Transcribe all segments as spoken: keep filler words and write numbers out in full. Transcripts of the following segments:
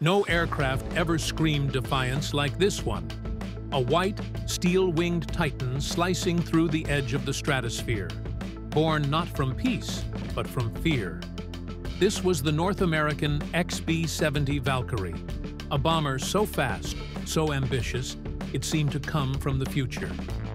No aircraft ever screamed defiance like this one. A white, steel-winged titan slicing through the edge of the stratosphere, born not from peace, but from fear. This was the North American X B seventy Valkyrie, a bomber so fast, so ambitious, it seemed to come from the future.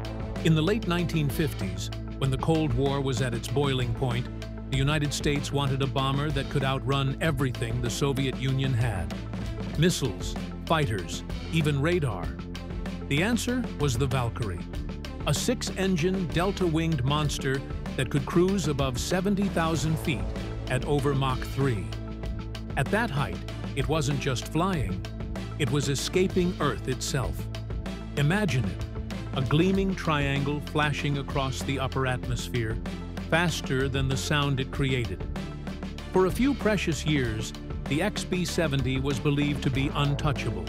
In the late nineteen fifties, when the Cold War was at its boiling point, the United States wanted a bomber that could outrun everything the Soviet Union had. Missiles, fighters, even radar. The answer was the Valkyrie, a six-engine, delta-winged monster that could cruise above seventy thousand feet at over Mach three. At that height, it wasn't just flying, it was escaping Earth itself. Imagine it, a gleaming triangle flashing across the upper atmosphere, faster than the sound it created. For a few precious years, the X B seventy was believed to be untouchable.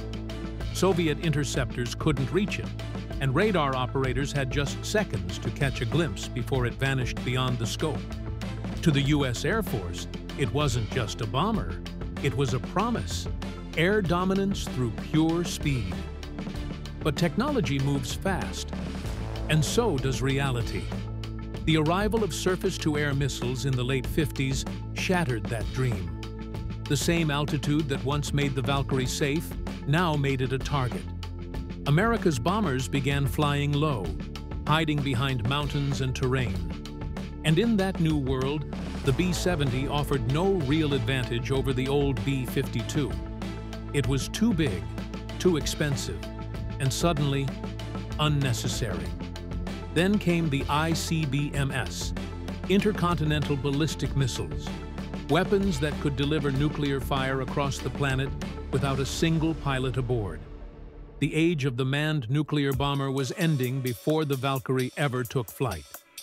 Soviet interceptors couldn't reach it, and radar operators had just seconds to catch a glimpse before it vanished beyond the scope. To the U S Air Force, it wasn't just a bomber, it was a promise: air dominance through pure speed. But technology moves fast, and so does reality. The arrival of surface-to-air missiles in the late fifties shattered that dream. The same altitude that once made the Valkyrie safe now made it a target. America's bombers began flying low, hiding behind mountains and terrain. And in that new world, the B seventy offered no real advantage over the old B fifty-two. It was too big, too expensive, and suddenly, unnecessary. Then came the I C B M S, intercontinental ballistic missiles, weapons that could deliver nuclear fire across the planet without a single pilot aboard. The age of the manned nuclear bomber was ending before the Valkyrie ever took flight.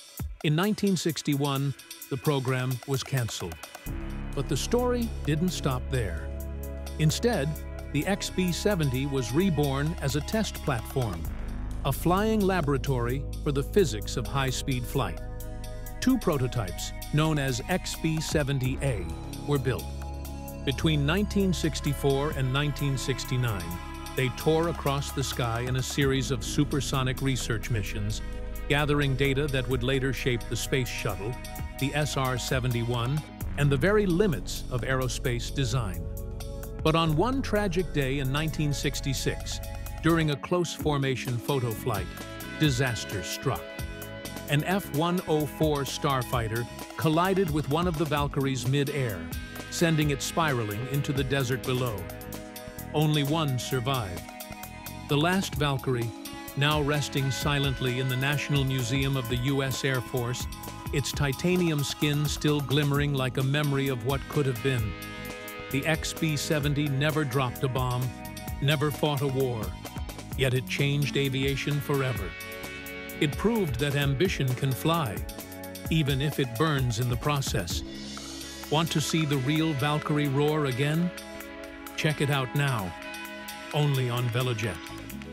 In nineteen sixty-one, the program was canceled. But the story didn't stop there. Instead, the X B seventy was reborn as a test platform, a flying laboratory for the physics of high-speed flight. Two prototypes, known as X B seventy A, were built. Between nineteen sixty-four and nineteen sixty-nine, they tore across the sky in a series of supersonic research missions, gathering data that would later shape the Space Shuttle, the S R seventy-one, and the very limits of aerospace design. But on one tragic day in nineteen sixty-six, during a close formation photo flight, disaster struck. An F one oh four starfighter collided with one of the Valkyries mid-air, sending it spiraling into the desert below. Only one survived. The last Valkyrie, now resting silently in the National Museum of the U S Air Force, its titanium skin still glimmering like a memory of what could have been. The X B seventy never dropped a bomb, never fought a war, yet it changed aviation forever. It proved that ambition can fly, even if it burns in the process. Want to see the real Valkyrie roar again? Check it out now, only on Velojet.